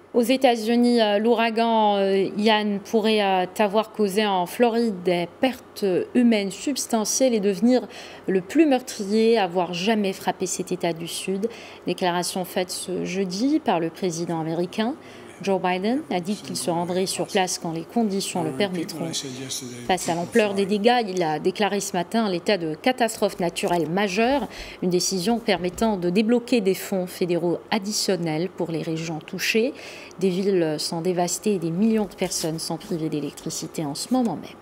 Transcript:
Aux États-Unis, l'ouragan Ian pourrait avoir causé en Floride des pertes humaines substantielles et devenir le plus meurtrier à avoir jamais frappé cet État du Sud. Déclaration faite ce jeudi par le président américain. Joe Biden a dit qu'il se rendrait sur place quand les conditions le permettront. Face à l'ampleur des dégâts, il a déclaré ce matin l'état de catastrophe naturelle majeure, une décision permettant de débloquer des fonds fédéraux additionnels pour les régions touchées. Des villes sont dévastées et des millions de personnes sont privées d'électricité en ce moment même.